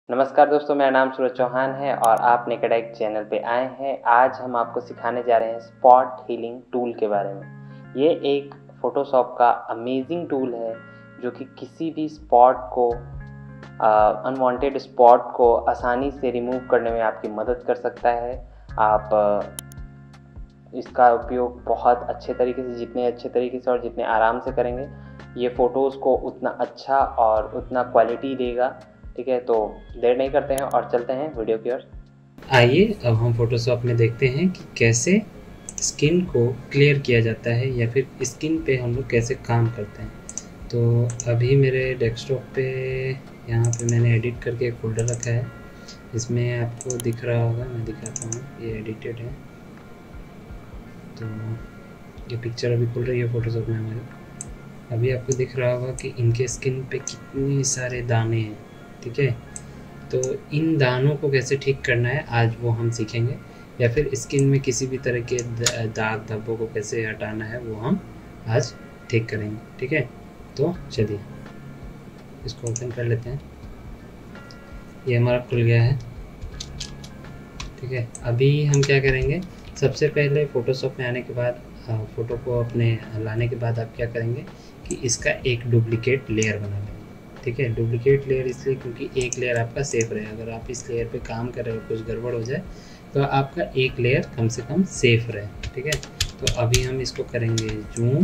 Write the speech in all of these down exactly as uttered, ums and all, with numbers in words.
नमस्कार दोस्तों, मेरा नाम सूरज चौहान है और आप नेकेड चैनल पे आए हैं। आज हम आपको सिखाने जा रहे हैं स्पॉट हीलिंग टूल के बारे में। ये एक फ़ोटोशॉप का अमेजिंग टूल है जो कि किसी भी स्पॉट को अनवांटेड स्पॉट को आसानी से रिमूव करने में आपकी मदद कर सकता है। आप uh, इसका उपयोग बहुत अच्छे तरीके से जितने अच्छे तरीके से और जितने आराम से करेंगे, ये फ़ोटोज़ को उतना अच्छा और उतना क्वालिटी देगा। ठीक है, तो देर नहीं करते हैं और चलते हैं वीडियो की ओर। आइए अब हम फोटोशॉप में देखते हैं कि कैसे स्किन को क्लियर किया जाता है या फिर स्किन पे हम लोग कैसे काम करते हैं। तो अभी मेरे डेस्कटॉप पे यहाँ पे मैंने एडिट करके एक फोल्डर रखा है। इसमें आपको दिख रहा होगा, मैं दिखाता हूँ, ये एडिटेड है। तो ये पिक्चर अभी खुल रही है फोटोशॉप में हमारे। अभी आपको दिख रहा होगा कि इनके स्किन पे कितने सारे दाने हैं। ठीक है, तो इन दानों को कैसे ठीक करना है आज वो हम सीखेंगे, या फिर स्किन में किसी भी तरह के दाग धब्बों को कैसे हटाना है वो हम आज ठीक करेंगे। ठीक है, तो चलिए इसको ओपन कर लेते हैं। ये हमारा खुल गया है। ठीक है, अभी हम क्या करेंगे, सबसे पहले फ़ोटोशॉप में आने के बाद फ़ोटो को अपने लाने के बाद आप क्या करेंगे कि इसका एक डुप्लीकेट लेयर बना लेंगे। ठीक है, डुप्लीकेट लेयर इसलिए क्योंकि एक लेयर आपका सेफ रहे। अगर आप इस लेयर पे काम कर रहे हो, कुछ गड़बड़ हो जाए तो आपका एक लेयर कम से कम सेफ रहे। ठीक है, तो अभी हम इसको करेंगे जूम।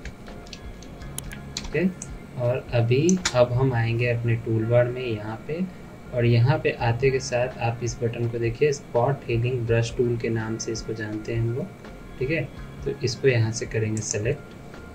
ठीक है, और अभी अब हम आएंगे अपने टूल बार में यहाँ पे, और यहाँ पे आते के साथ आप इस बटन को देखिए, स्पॉट हीलिंग ब्रश टूल के नाम से इसको जानते हैं हम लोग। ठीक है, तो इसको यहाँ से करेंगे सेलेक्ट।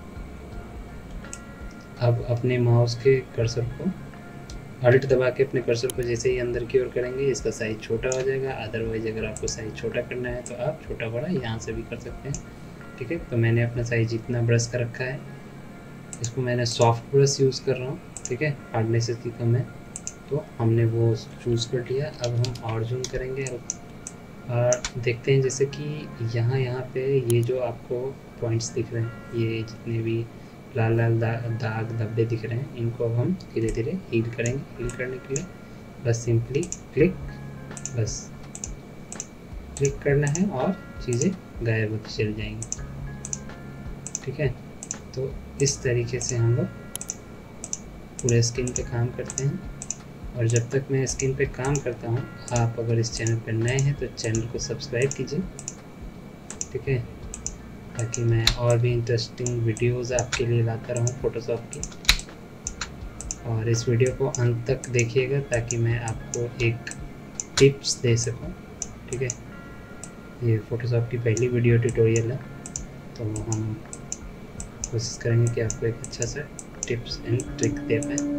अब अपने माउस के कर्सर को अल्ट दबा के अपने कर्सर को जैसे ही अंदर की ओर करेंगे इसका साइज़ छोटा हो जाएगा। अदरवाइज अगर आपको साइज़ छोटा करना है तो आप छोटा बड़ा यहाँ से भी कर सकते हैं। ठीक है, तो मैंने अपना साइज़ जितना ब्रश का रखा है, इसको मैंने सॉफ्ट ब्रश यूज़ कर रहा हूँ। ठीक है, हार्डनेस इसकी कम है, तो हमने वो चूज़ कर लिया। अब हम और जूम करेंगे और देखते हैं जैसे कि यहाँ यहाँ पे ये जो आपको पॉइंट्स दिख रहे हैं, ये जितने भी लाल लाल दाग दाग धब्बे दिख रहे हैं, इनको अब हम धीरे धीरे हील करेंगे। हील करने के लिए बस सिंपली क्लिक, बस क्लिक करना है और चीज़ें गायब होती चली जाएंगी। ठीक है, तो इस तरीके से हम लोग पूरे स्किन पे काम करते हैं। और जब तक मैं स्किन पे काम करता हूँ, आप अगर इस चैनल पर नए हैं तो चैनल को सब्सक्राइब कीजिए। ठीक है, ताकि मैं और भी इंटरेस्टिंग वीडियोस आपके लिए लाता रहूं फ़ोटोशॉप की। और इस वीडियो को अंत तक देखिएगा ताकि मैं आपको एक टिप्स दे सकूं। ठीक है, ये फ़ोटोशॉप की पहली वीडियो ट्यूटोरियल है, तो हम कोशिश करेंगे कि आपको एक अच्छा सा टिप्स एंड ट्रिक दे पाएँ।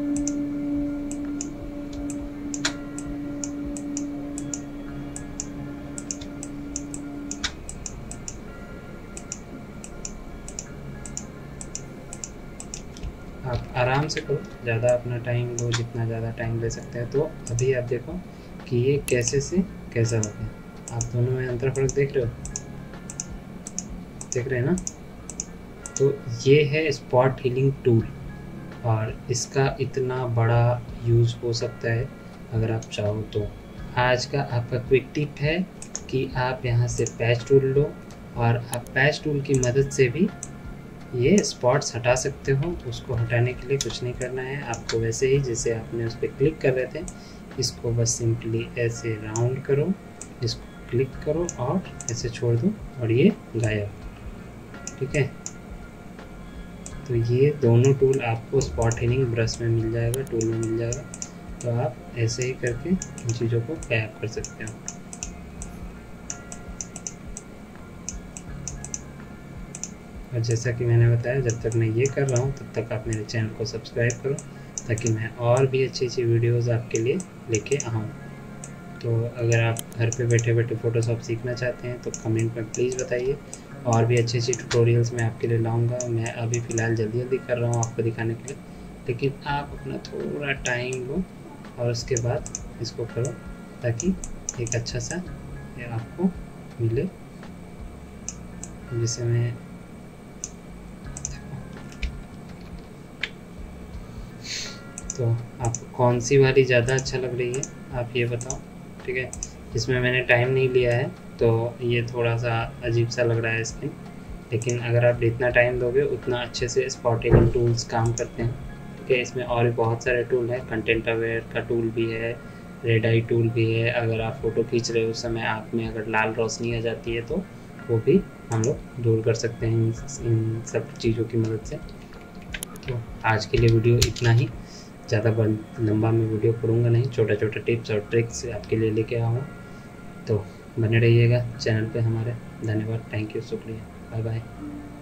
आप आराम से करो, ज़्यादा अपना टाइम लो, जितना ज़्यादा टाइम ले सकते हैं। तो अभी आप देखो कि ये कैसे से कैसा हो गया। आप दोनों में अंतर फर्क देख रहे हो, देख रहे हैं ना। तो ये है स्पॉट हीलिंग टूल, और इसका इतना बड़ा यूज़ हो सकता है अगर आप चाहो तो। आज का आपका क्विक टिप है कि आप यहाँ से पैच टूल लो, और आप पैच टूल की मदद से भी ये स्पॉट्स हटा सकते हो। उसको हटाने के लिए कुछ नहीं करना है आपको, वैसे ही जैसे आपने उस पर क्लिक कर रहे थे, इसको बस सिंपली ऐसे राउंड करो, इसको क्लिक करो और ऐसे छोड़ दो और ये गायब। ठीक है, तो ये दोनों टूल आपको स्पॉट हीलिंग ब्रश में मिल जाएगा, टूल में मिल जाएगा। तो आप ऐसे ही करके इन चीज़ों को गायब कर सकते हो। और जैसा कि मैंने बताया, जब तक मैं ये कर रहा हूँ तब तक आप मेरे चैनल को सब्सक्राइब करो ताकि मैं और भी अच्छी अच्छी वीडियोस आपके लिए लेके आऊँ। तो अगर आप घर पे बैठे बैठे फ़ोटोशॉप सीखना चाहते हैं तो कमेंट में प्लीज़ बताइए, और भी अच्छी अच्छी ट्यूटोरियल्स मैं आपके लिए लाऊँगा। मैं अभी फ़िलहाल जल्दी जल्दी कर रहा हूँ आपको दिखाने के लिए, लेकिन आप अपना थोड़ा टाइम लो और उसके बाद इसको करो ताकि एक अच्छा सा ये आपको मिले। जैसे मैं तो आपको कौन सी वाली ज़्यादा अच्छा लग रही है आप ये बताओ, ठीक है। इसमें मैंने टाइम नहीं लिया है तो ये थोड़ा सा अजीब सा लग रहा है स्किन, लेकिन अगर आप जितना टाइम दोगे उतना अच्छे से स्पॉट हीलिंग टूल्स काम करते हैं, ठीक है। इसमें और भी बहुत सारे टूल हैं, कंटेंट अवेयर का टूल भी है, रेड आई टूल भी है। अगर आप फ़ोटो खींच रहे हो उस समय आँख में अगर लाल रोशनी आ जाती है तो वो भी हम लोग दूर कर सकते हैं इन, इन सब चीज़ों की मदद से। तो आज के लिए वीडियो इतना ही, ज़्यादा लंबा मैं वीडियो करूँगा नहीं, छोटा छोटा टिप्स और ट्रिक्स आपके लिए लेके आऊँगा। तो बने रहिएगा चैनल पे हमारे। धन्यवाद, थैंक यू, शुक्रिया, बाय बाय।